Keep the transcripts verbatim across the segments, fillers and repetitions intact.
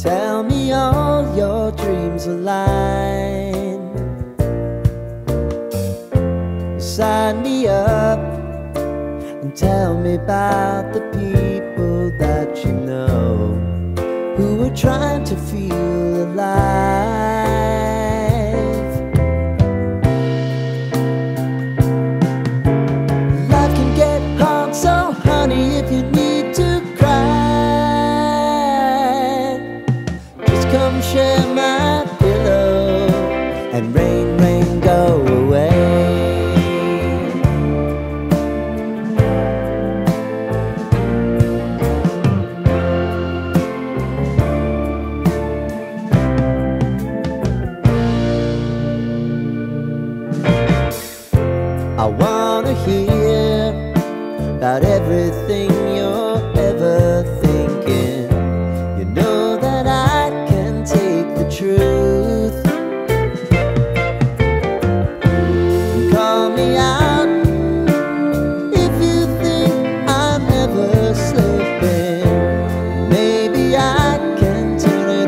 Tell me all your dreams align. Sign me up and tell me about the people that you know who are trying to feel alive. Life can get hard, so honey, if you need to cry, just come share my pillow and rain, rain, go away. I wanna hear about everything you're ever thinking. You know that I can take the truth and call me out if you think I'm ever slipping. Maybe I can turn it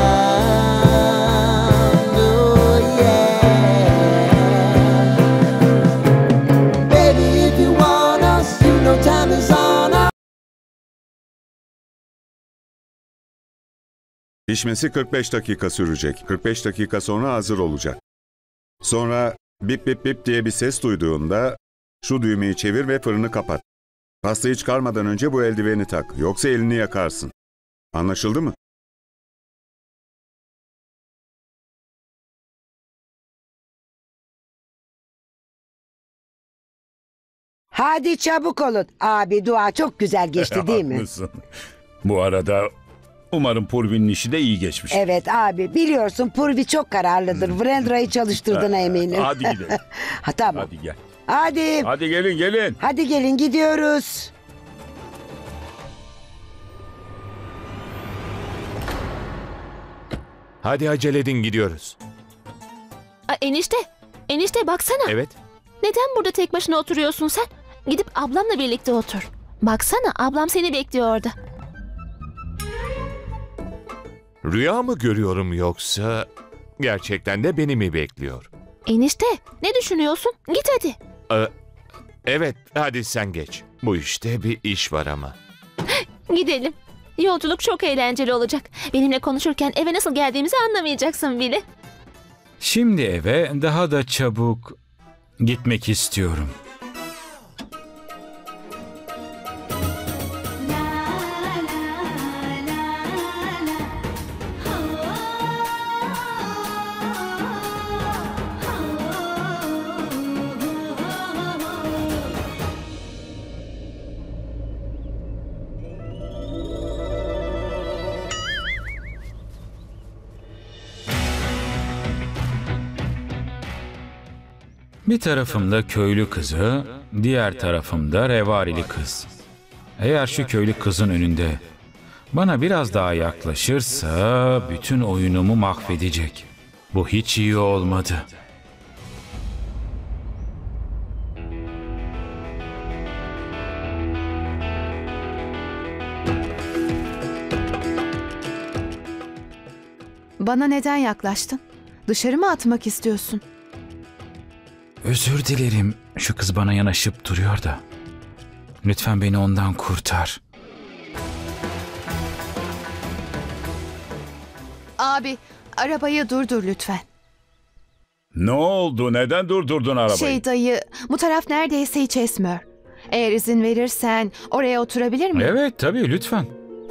around. Oh yeah. Time is on our... Pişmesi kırk beş dakika sürecek. kırk beş dakika sonra hazır olacak. Sonra bip bip bip diye bir ses duyduğunda şu düğmeyi çevir ve fırını kapat. Pastayı çıkarmadan önce bu eldiveni tak. Yoksa elini yakarsın. Anlaşıldı mı? Hadi çabuk olun. Abi dua çok güzel geçti değil mi? Haklısın. Bu arada umarım Purvi'nin işi de iyi geçmiş. Evet abi, biliyorsun Purvi çok kararlıdır. Vrendra'yı çalıştırdığına eminim. Hadi gidelim. Ha, tamam. Hadi gel. Hadi. Hadi gelin gelin. Hadi gelin, gidiyoruz. Hadi acele edin, gidiyoruz. Aa, enişte, enişte baksana. Evet. Neden burada tek başına oturuyorsun sen? Gidip ablamla birlikte otur. Baksana, ablam seni bekliyor orada. Rüya mı görüyorum yoksa gerçekten de beni mi bekliyor? Enişte, ne düşünüyorsun? Git hadi. Ee, evet, hadi sen geç. Bu işte bir iş var ama. Gidelim. Yolculuk çok eğlenceli olacak. Benimle konuşurken eve nasıl geldiğimizi anlamayacaksın bile. Şimdi eve daha da çabuk gitmek istiyorum. Bir tarafımda köylü kızı, diğer tarafımda revarili kız. Eğer şu köylü kızın önünde bana biraz daha yaklaşırsa bütün oyunumu mahvedecek. Bu hiç iyi olmadı. Bana neden yaklaştın? Dışarı mı atmak istiyorsun? Özür dilerim. Şu kız bana yanaşıp duruyor da. Lütfen beni ondan kurtar. Abi, arabayı durdur lütfen. Ne oldu? Neden durdurdun arabayı? Şey dayı, bu taraf neredeyse hiç esmiyor. Eğer izin verirsen oraya oturabilir miyim? Evet, tabii, lütfen.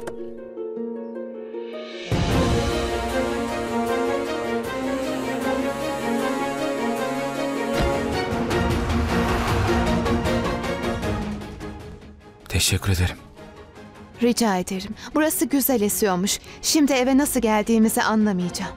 Teşekkür ederim. Rica ederim. Burası güzel esiyormuş. Şimdi eve nasıl geldiğimizi anlamayacağım.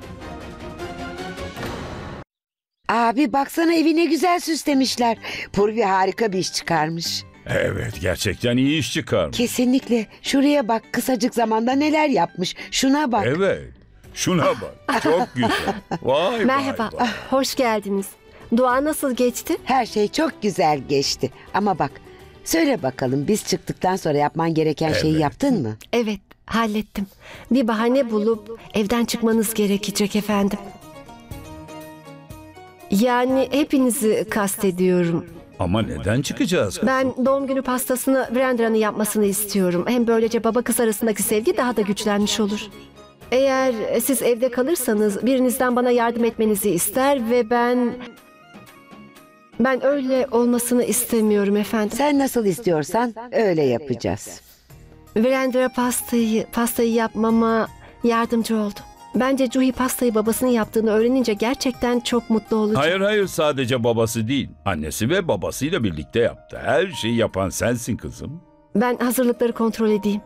Abi baksana, evi ne güzel süslemişler. Purvi harika bir iş çıkarmış. Evet, gerçekten iyi iş çıkarmış. Kesinlikle. Şuraya bak, kısacık zamanda neler yapmış. Şuna bak. Evet, şuna bak. Çok güzel. Vay Merhaba, vay vay. ah, hoş geldiniz. Dua nasıl geçti? Her şey çok güzel geçti. Ama bak, söyle bakalım, biz çıktıktan sonra yapman gereken şeyi Evet. yaptın mı? Evet, hallettim. Bir bahane bulup Evden çıkmanız gerekecek efendim. Yani hepinizi kastediyorum. Ama neden çıkacağız kızım? Ben doğum günü pastasını Virendra'nın yapmasını istiyorum. Hem böylece baba kız arasındaki sevgi daha da güçlenmiş olur. Eğer siz evde kalırsanız birinizden bana yardım etmenizi ister ve ben... Ben öyle olmasını istemiyorum efendim. Sen nasıl istiyorsan öyle yapacağız. Virendra pastayı, pastayı yapmama yardımcı oldu. Bence Juhi pastayı babasının yaptığını öğrenince gerçekten çok mutlu olacak. Hayır hayır, sadece babası değil. Annesi ve babasıyla birlikte yaptı. Her şeyi yapan sensin kızım. Ben hazırlıkları kontrol edeyim.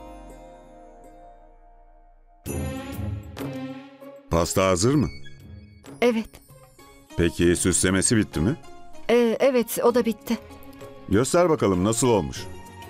Pasta hazır mı? Evet. Peki süslemesi bitti mi? Ee, evet, o da bitti. Göster bakalım nasıl olmuş.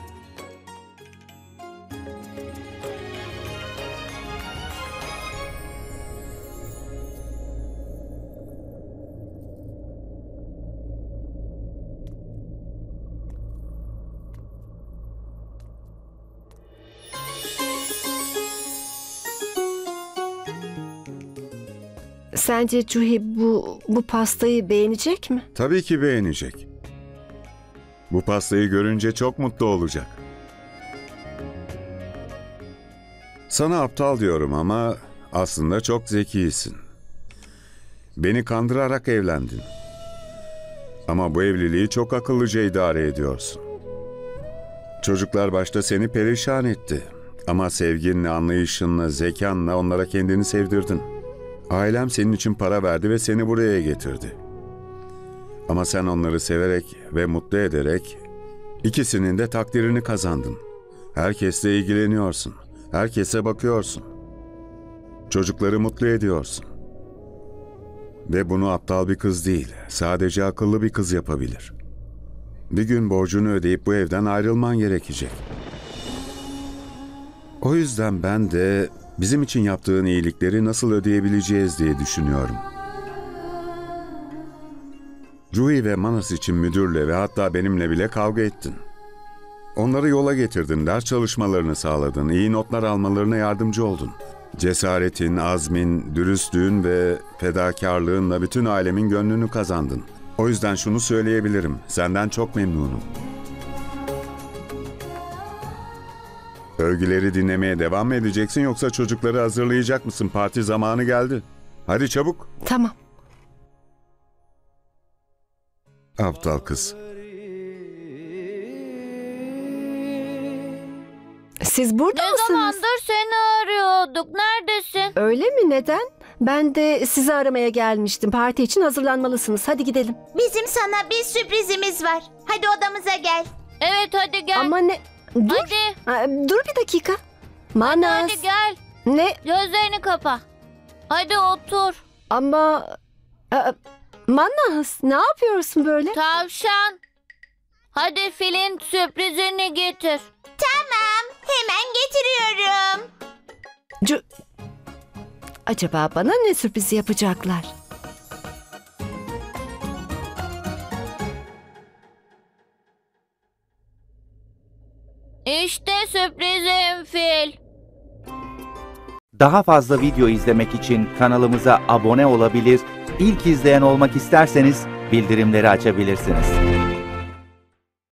Sence Juhi bu bu pastayı beğenecek mi? Tabii ki beğenecek. Bu pastayı görünce çok mutlu olacak. Sana aptal diyorum ama aslında çok zekisin. Beni kandırarak evlendin. Ama bu evliliği çok akıllıca idare ediyorsun. Çocuklar başta seni perişan etti. Ama sevginle, anlayışınla, zekanla onlara kendini sevdirdin. Ailem senin için para verdi ve seni buraya getirdi. Ama sen onları severek ve mutlu ederek ikisinin de takdirini kazandın. Herkesle ilgileniyorsun. Herkese bakıyorsun. Çocukları mutlu ediyorsun. Ve bunu aptal bir kız değil, sadece akıllı bir kız yapabilir. Bir gün borcunu ödeyip bu evden ayrılman gerekecek. O yüzden ben de bizim için yaptığın iyilikleri nasıl ödeyebileceğiz diye düşünüyorum. Juhi ve Manas için müdürle ve hatta benimle bile kavga ettin. Onları yola getirdin, ders çalışmalarını sağladın, iyi notlar almalarına yardımcı oldun. Cesaretin, azmin, dürüstlüğün ve fedakarlığınla bütün ailemin gönlünü kazandın. O yüzden şunu söyleyebilirim, senden çok memnunum. Övgüleri dinlemeye devam mı edeceksin yoksa çocukları hazırlayacak mısın? Parti zamanı geldi. Hadi çabuk. Tamam. Aptal kız. Siz burada Ne mısınız? zamandır seni arıyorduk. Neredesin? Öyle mi? Neden? Ben de sizi aramaya gelmiştim. Parti için hazırlanmalısınız. Hadi gidelim. Bizim sana bir sürprizimiz var. Hadi odamıza gel. Evet hadi gel. Ama ne? Dur. Hadi. Aa, dur bir dakika. Manas. Hadi gel. Ne? Gözlerini kapa. Hadi otur. Ama... Aa, Manas, ne yapıyorsun böyle? Tavşan. Hadi filin sürprizini getir. Tamam. Hemen getiriyorum. Cu... Acaba bana ne sürpriz yapacaklar? İşte sürprizim fil. Daha fazla video izlemek için kanalımıza abone olabilir, ilk izleyen olmak isterseniz bildirimleri açabilirsiniz.